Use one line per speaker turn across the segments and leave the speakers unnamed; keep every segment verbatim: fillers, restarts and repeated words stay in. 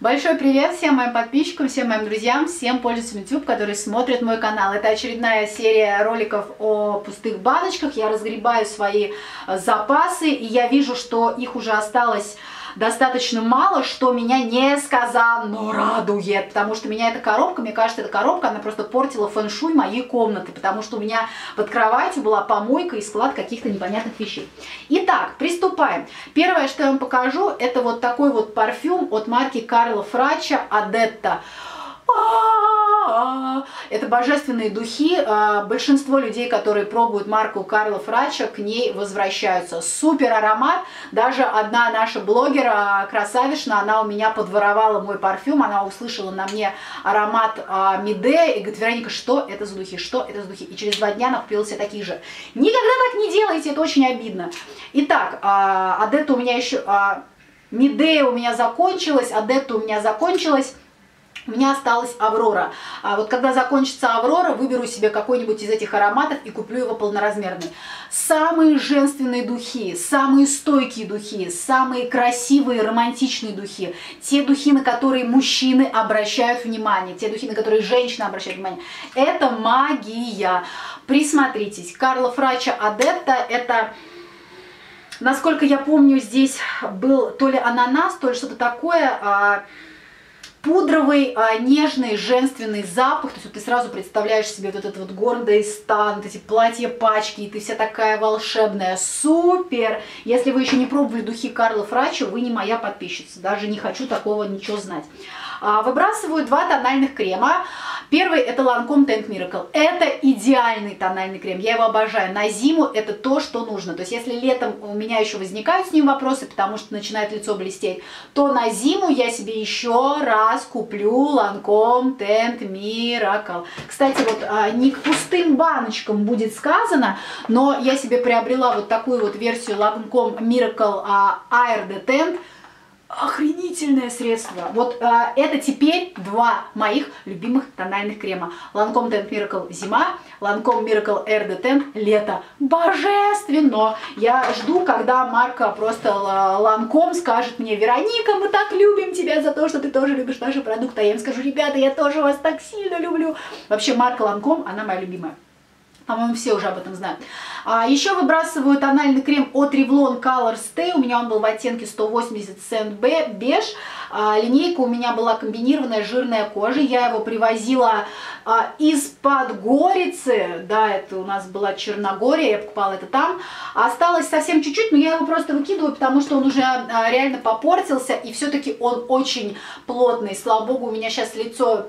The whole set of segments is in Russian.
Большой привет всем моим подписчикам, всем моим друзьям, всем пользователям YouTube, которые смотрят мой канал. Это очередная серия роликов о пустых баночках. Я разгребаю свои запасы, и я вижу, что их уже осталось достаточно мало, что меня несказанно радует, потому что меня эта коробка, мне кажется, эта коробка, она просто портила фэн-шуй моей комнаты, потому что у меня под кроватью была помойка и склад каких-то непонятных вещей. Итак, приступаем. Первое, что я вам покажу, это вот такой вот парфюм от марки Карла Фрача Адетта. Это божественные духи. Большинство людей, которые пробуют марку Карла Фрача, к ней возвращаются. Супер аромат. Даже одна наша блогер, красавишна, она у меня подворовала мой парфюм. Она услышала на мне аромат Миде и говорит: Вероника, что это за духи? Что это за духи? И через два дня она купила себе такие же. Никогда так не делайте, это очень обидно. Итак, Адетта у меня еще... Миде у меня закончилась, Адетта у меня закончилась. У меня осталась Аврора. А вот когда закончится Аврора, выберу себе какой-нибудь из этих ароматов и куплю его полноразмерный. Самые женственные духи, самые стойкие духи, самые красивые, романтичные духи. Те духи, на которые мужчины обращают внимание, те духи, на которые женщины обращают внимание. Это магия. Присмотритесь. Карла Фрача Адетта — это... Насколько я помню, здесь был то ли ананас, то ли что-то такое... Пудровый, нежный, женственный запах. То есть вот ты сразу представляешь себе вот этот вот гордый стан, вот эти платья-пачки, и ты вся такая волшебная. Супер! Если вы еще не пробовали духи Карла Фрача, вы не моя подписчица. Даже не хочу такого ничего знать. Выбрасываю два тональных крема. Первый — это Lancome Tint Miracle. Это идеальный тональный крем. Я его обожаю. На зиму это то, что нужно. То есть если летом у меня еще возникают с ним вопросы, потому что начинает лицо блестеть, то на зиму я себе еще раз куплю Lancome Tint Miracle. Кстати, вот не к пустым баночкам будет сказано, но я себе приобрела вот такую вот версию Lancome Miracle Air Detent. Охренительное средство. Вот э, это теперь два моих любимых тональных крема. Lancome Tint Miracle зима, Lancome Miracle Air Detent лето. Божественно! Я жду, когда марка просто Lancome скажет мне: Вероника, мы так любим тебя за то, что ты тоже любишь наши продукты. А я им скажу: ребята, я тоже вас так сильно люблю. Вообще марка Lancome, она моя любимая. По-моему, все уже об этом знают. А, еще выбрасываю тональный крем от Revlon Color Stay. У меня он был в оттенке сто восемьдесят Sand Beige. А, линейка у меня была комбинированная жирная кожа. Я его привозила а, из-под Горицы. Да, это у нас была Черногория, я покупала это там. Осталось совсем чуть-чуть, но я его просто выкидываю, потому что он уже а, реально попортился. И все-таки он очень плотный. Слава богу, у меня сейчас лицо...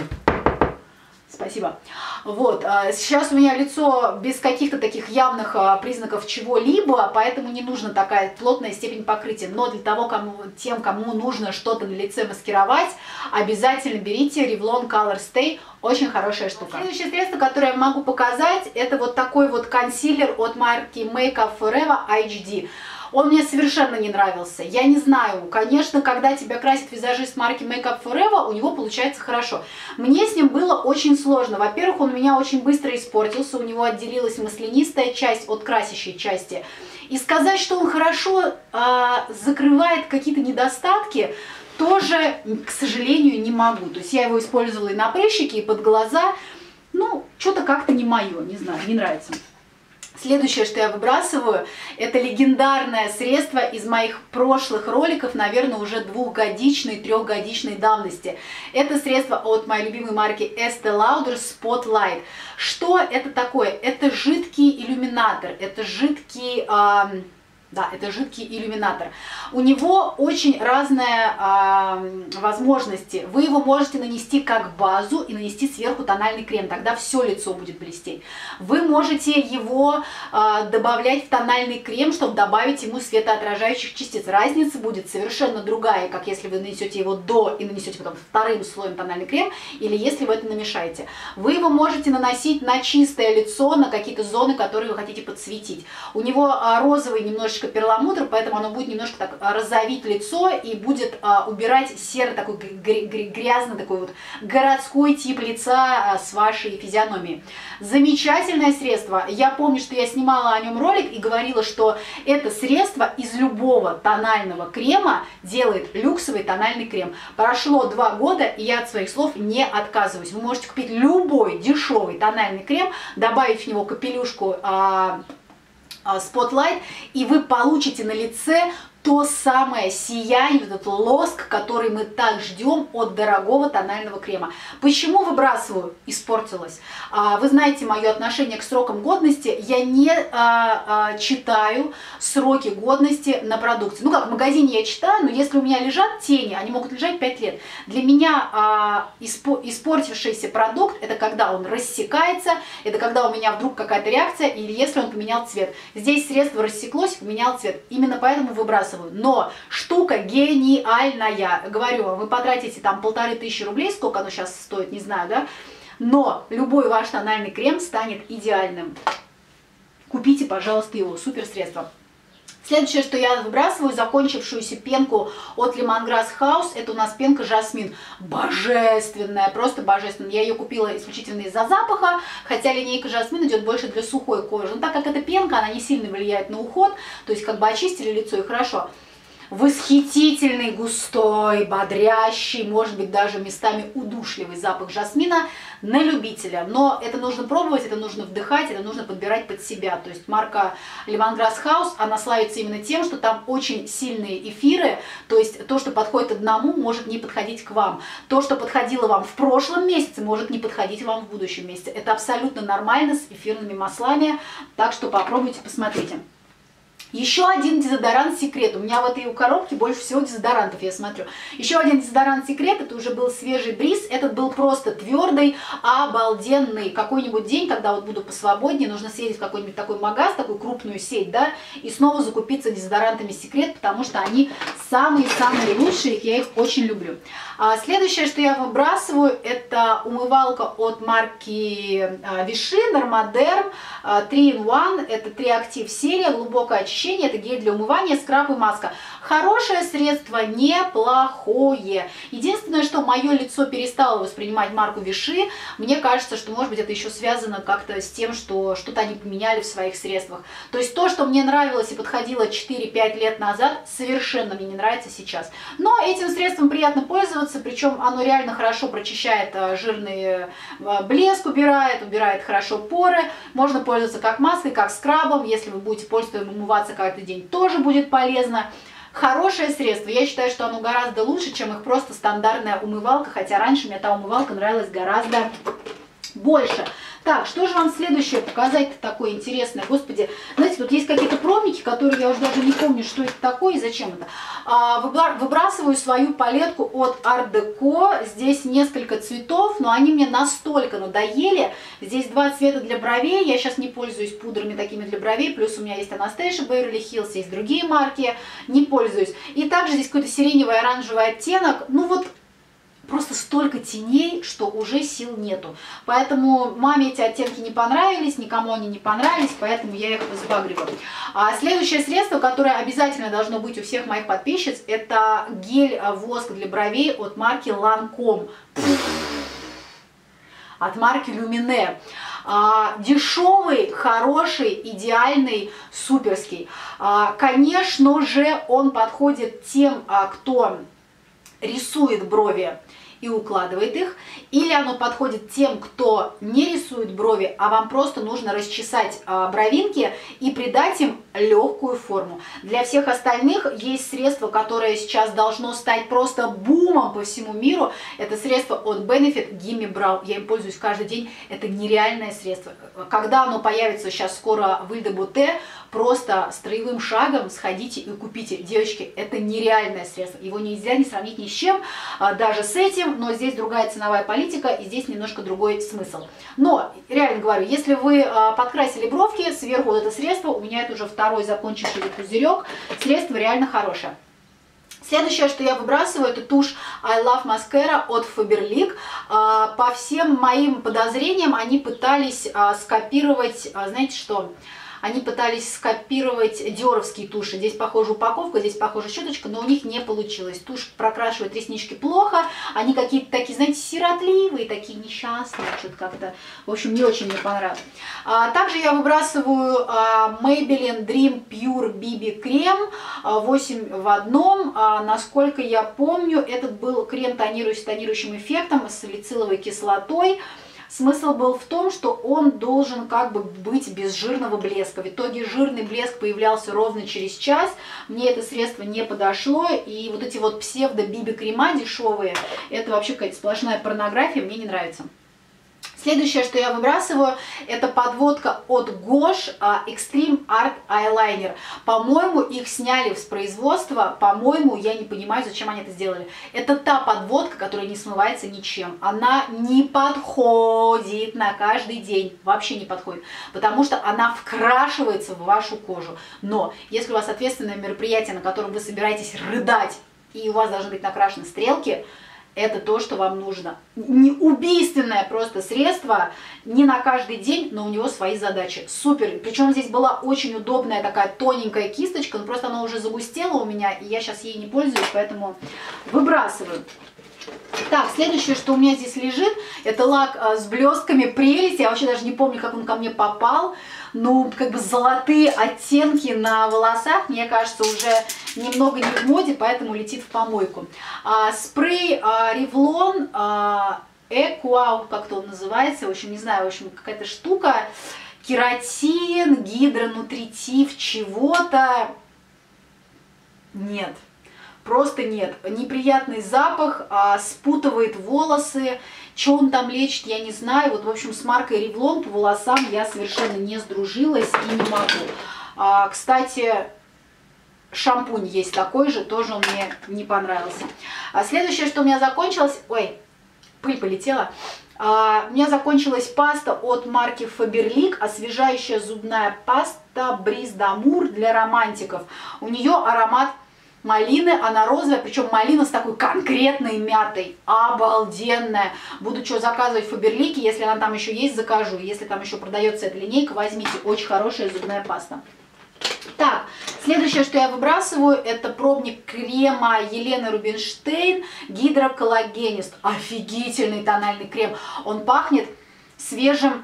Спасибо. Вот, сейчас у меня лицо без каких-то таких явных признаков чего-либо, поэтому не нужна такая плотная степень покрытия. Но для того, кому, тем, кому нужно что-то на лице маскировать, обязательно берите Revlon Color Stay. Очень хорошая штука. Следующее средство, которое я могу показать, это вот такой вот консилер от марки Make Up Forever эйч ди. Он мне совершенно не нравился. Я не знаю, конечно, когда тебя красит визажист марки Make Up Forever, у него получается хорошо. Мне с ним было очень сложно. Во-первых, он у меня очень быстро испортился, у него отделилась маслянистая часть от красящей части. И сказать, что он хорошо а, закрывает какие-то недостатки, тоже, к сожалению, не могу. То есть я его использовала и на прыщики, и под глаза. Ну, что-то как-то не мое, не знаю, не нравится. Следующее, что я выбрасываю, это легендарное средство из моих прошлых роликов, наверное, уже двухгодичной, трехгодичной давности. Это средство от моей любимой марки Estee Lauder Spotlight. Что это такое? Это жидкий иллюминатор, это жидкий... Э Да, это жидкий иллюминатор. У него очень разные э, возможности. Вы его можете нанести как базу и нанести сверху тональный крем, тогда все лицо будет блестеть. Вы можете его э, добавлять в тональный крем, чтобы добавить ему светоотражающих частиц. Разница будет совершенно другая, как если вы нанесете его до и нанесете потом вторым слоем тональный крем, или если вы это намешаете. Вы его можете наносить на чистое лицо, на какие-то зоны, которые вы хотите подсветить. У него э, розовый немножечко немножечко перламутр, поэтому оно будет немножко так розовить лицо и будет а, убирать серый такой грязный такой вот городской тип лица а, с вашей физиономией. Замечательное средство. Я помню, что я снимала о нем ролик и говорила, что это средство из любого тонального крема делает люксовый тональный крем. Прошло два года, и я от своих слов не отказываюсь. Вы можете купить любой дешевый тональный крем, добавить в него капелюшку а, а, Spotlight, и вы получите на лице то самое сияние, вот этот лоск, который мы так ждем от дорогого тонального крема. Почему выбрасываю? Испортилось. Вы знаете мое отношение к срокам годности. Я не а, а, читаю сроки годности на продукции. Ну как, в магазине я читаю, но если у меня лежат тени, они могут лежать пять лет. Для меня а, испо испортившийся продукт, это когда он рассекается, это когда у меня вдруг какая-то реакция, или если он поменял цвет. Здесь средство рассеклось, поменял цвет. Именно поэтому выбрасываю. Но штука гениальная. Говорю, вы потратите там полторы тысячи рублей, сколько оно сейчас стоит, не знаю, да? Но любой ваш тональный крем станет идеальным. Купите, пожалуйста, его. Супер средство. Следующее, что я выбрасываю, закончившуюся пенку от Lemongrass House, это у нас пенка Жасмин. Божественная, просто божественная. Я ее купила исключительно из-за запаха, хотя линейка Жасмин идет больше для сухой кожи. Но так как это пенка, она не сильно влияет на уход, то есть как бы очистили лицо и хорошо. Восхитительный, густой, бодрящий, может быть даже местами удушливый запах жасмина на любителя. Но это нужно пробовать, это нужно вдыхать, это нужно подбирать под себя. То есть марка Lemongrass House, она славится именно тем, что там очень сильные эфиры. То есть то, что подходит одному, может не подходить к вам. То, что подходило вам в прошлом месяце, может не подходить вам в будущем месяце. Это абсолютно нормально с эфирными маслами. Так что попробуйте, посмотрите. Еще один дезодорант секрет. У меня в этой коробке больше всего дезодорантов, я смотрю. Еще один дезодорант секрет, это уже был свежий бриз. Этот был просто твердый, обалденный. Какой-нибудь день, когда вот буду посвободнее, нужно съездить в какой-нибудь такой магаз, такую крупную сеть, да, и снова закупиться дезодорантами секрет, потому что они самые-самые лучшие, я их очень люблю. А следующее, что я выбрасываю, это умывалка от марки Vichy Dermaderm три ин один. Это три актив серия, глубокое очищение, это гель для умывания, скраб и маска. Хорошее средство, неплохое. Единственное, что мое лицо перестало воспринимать марку Vichy, мне кажется, что может быть это еще связано как-то с тем, что что-то они поменяли в своих средствах. То есть то, что мне нравилось и подходило четыре-пять лет назад, совершенно мне не нравится сейчас. Но этим средством приятно пользоваться, причем оно реально хорошо прочищает жирный блеск, убирает, убирает хорошо поры. Можно пользоваться как маской, как скрабом. Если вы будете пользоваться им, умываться каждый день, тоже будет полезно. Хорошее средство. Я считаю, что оно гораздо лучше, чем их просто стандартная умывалка, хотя раньше мне та умывалка нравилась гораздо больше. Так, что же вам следующее показать-то такое интересное? Господи, знаете, тут есть какие-то пробники, которые я уже даже не помню, что это такое и зачем это. А, выбрасываю свою палетку от Art Deco. Здесь несколько цветов, но они мне настолько надоели. Здесь два цвета для бровей. Я сейчас не пользуюсь пудрами такими для бровей. Плюс у меня есть Anastasia Beverly Hills, есть другие марки. Не пользуюсь. И также здесь какой-то сиреневый оранжевый оттенок. Ну вот... Просто столько теней, что уже сил нету. Поэтому маме эти оттенки не понравились, никому они не понравились, поэтому я их сбагриваю. А следующее средство, которое обязательно должно быть у всех моих подписчиц, это гель-воск для бровей от марки Lancome. От марки Lumineux. А, дешевый, хороший, идеальный, суперский. А, конечно же, он подходит тем, а, кто рисует брови и укладывает их, или оно подходит тем, кто не рисует брови, а вам просто нужно расчесать а, бровинки и придать им легкую форму. Для всех остальных есть средство, которое сейчас должно стать просто бумом по всему миру. Это средство от Benefit Gimme Brow. Я им пользуюсь каждый день. Это нереальное средство. Когда оно появится сейчас скоро в Ile de Beauté, просто строевым шагом сходите и купите. Девочки, это нереальное средство. Его нельзя не сравнить ни с чем, даже с этим. Но здесь другая ценовая политика и здесь немножко другой смысл. Но, реально говорю, если вы подкрасили бровки, сверху вот это средство, у меня это уже второй закончивший пузырек, средство реально хорошее. Следующее, что я выбрасываю, это тушь I Love Mascara от Faberlic. По всем моим подозрениям, они пытались скопировать, знаете что, Они пытались скопировать диоровские туши. Здесь похожа упаковка, здесь похожа щеточка, но у них не получилось. Тушь прокрашивает реснички плохо, они какие-то такие, знаете, сиротливые, такие несчастные, что-то как-то, в общем, не очень мне понравилось. А, также я выбрасываю а, Maybelline Dream Pure би би крем а, восемь в одном. А, насколько я помню, этот был крем тонирующий с тонирующим эффектом, с салициловой кислотой. Смысл был в том, что он должен как бы быть без жирного блеска. В итоге жирный блеск появлялся ровно через час. Мне это средство не подошло. И вот эти вот псевдо-би би крема дешевые, это вообще какая-то сплошная порнография, мне не нравится. Следующее, что я выбрасываю, это подводка от Гош Extreme Art Eyeliner. По-моему, их сняли с производства. По-моему, я не понимаю, зачем они это сделали. Это та подводка, которая не смывается ничем. Она не подходит на каждый день. Вообще не подходит. Потому что она вкрашивается в вашу кожу. Но если у вас ответственное мероприятие, на котором вы собираетесь рыдать, и у вас должны быть накрашены стрелки, это то, что вам нужно. Не убийственное просто средство, не на каждый день, но у него свои задачи. Супер. Причем здесь была очень удобная такая тоненькая кисточка, но просто она уже загустела у меня, и я сейчас ей не пользуюсь, поэтому выбрасываю. Так, следующее, что у меня здесь лежит, это лак с блестками прелесть. Я вообще даже не помню, как он ко мне попал. Ну, как бы золотые оттенки на волосах, мне кажется, уже немного не в моде, поэтому летит в помойку. А, спрей а, Revlon а, Equau, как-то он называется, в общем, не знаю, в общем, какая-то штука. Кератин, гидронутритив, чего-то. Нет. Просто нет. Неприятный запах, а, спутывает волосы. Что он там лечит, я не знаю. Вот, в общем, с маркой Revlon по волосам я совершенно не сдружилась и не могу. А, кстати, шампунь есть такой же, тоже он мне не понравился. А следующее, что у меня закончилось... Ой, пыль полетела. А, у меня закончилась паста от марки Faberlic, освежающая зубная паста Brise d'Amour для романтиков. У нее аромат малины, она розовая, причем малина с такой конкретной мятой, обалденная. Буду что заказывать в Фаберлике, если она там еще есть, закажу. Если там еще продается эта линейка, возьмите, очень хорошая зубная паста. Так, следующее, что я выбрасываю, это пробник крема Елены Рубинштейн Гидроколлагенист. Офигительный тональный крем. Он пахнет свежим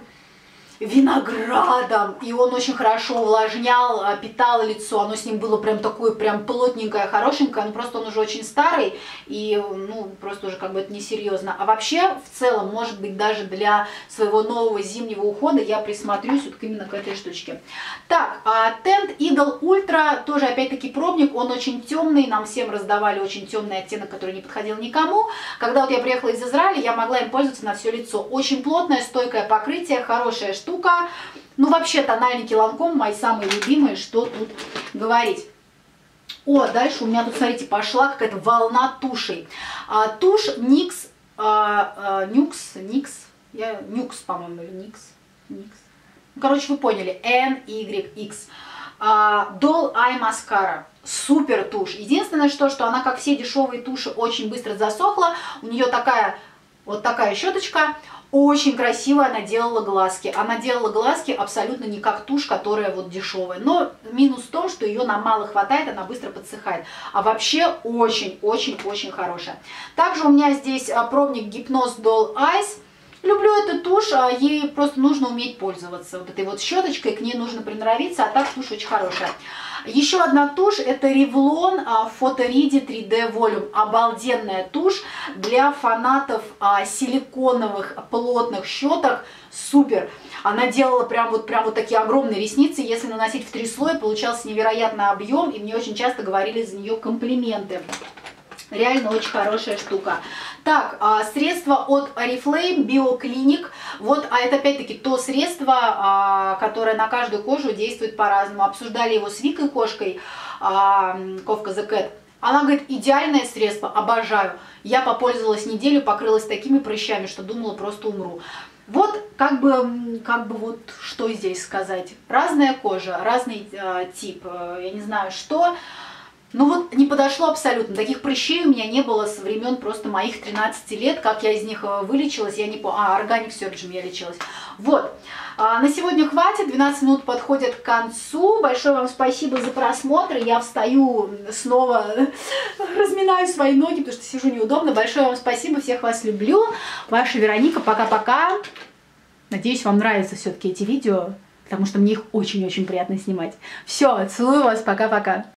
виноградом, и он очень хорошо увлажнял, питал лицо, оно с ним было прям такое, прям плотненькое, хорошенькое, но просто он уже очень старый, и, ну, просто уже как бы это несерьезно. А вообще, в целом, может быть, даже для своего нового зимнего ухода я присмотрюсь вот именно к этой штучке. Так, Tint Idol Ultra, тоже опять-таки пробник, он очень темный, нам всем раздавали очень темный оттенок, который не подходил никому. Когда вот я приехала из Израиля, я могла им пользоваться на все лицо. Очень плотное, стойкое покрытие, хорошая штука. Штука. Ну, вообще, тональники Lancome мои самые любимые, что тут говорить. О, дальше у меня тут, смотрите, пошла какая-то волна тушей. А, тушь Никс, а, а, Нюкс, Никс, я, Нюкс, по-моему, или Никс, Никс. Ну, короче, вы поняли, эн уай икс. А, Doll Eye Mascara. Супер тушь. Единственное, что, что она, как все дешевые туши, очень быстро засохла. У нее такая, вот такая щеточка. Очень красиво она делала глазки. Она делала глазки абсолютно не как тушь, которая вот дешевая. Но минус в том, что ее нам мало хватает, она быстро подсыхает. А вообще очень-очень-очень хорошая. Также у меня здесь пробник Гипноз Doll Eyes. Люблю эту тушь, ей просто нужно уметь пользоваться. Вот этой вот щеточкой, к ней нужно приноровиться, а так тушь очень хорошая. Еще одна тушь, это Revlon Photo Ready три дэ Volume. Обалденная тушь для фанатов а, силиконовых плотных щеток. Супер! Она делала прям вот, прям вот такие огромные ресницы. Если наносить в три слоя, получался невероятный объем. И мне очень часто говорили за нее комплименты. Реально очень хорошая штука. Так, средство от Oriflame BioClinic. Вот, а это опять-таки то средство, которое на каждую кожу действует по-разному. Обсуждали его с Викой Кошкой, Ковка The Cat. Она говорит, идеальное средство, обожаю. Я попользовалась неделю, покрылась такими прыщами, что думала, просто умру. Вот, как бы, как бы вот, что здесь сказать. Разная кожа, разный э, тип, я не знаю что. Ну вот не подошло абсолютно. Таких прыщей у меня не было со времен просто моих тринадцати лет. Как я из них вылечилась, я не помню. А, Organic Surgeon я лечилась. Вот. На сегодня хватит, двенадцать минут подходят к концу. Большое вам спасибо за просмотр. Я встаю снова, разминаю свои ноги, потому что сижу неудобно. Большое вам спасибо, всех вас люблю. Ваша Вероника, пока-пока. Надеюсь, вам нравятся все-таки эти видео, потому что мне их очень-очень приятно снимать. Все, целую вас, пока-пока.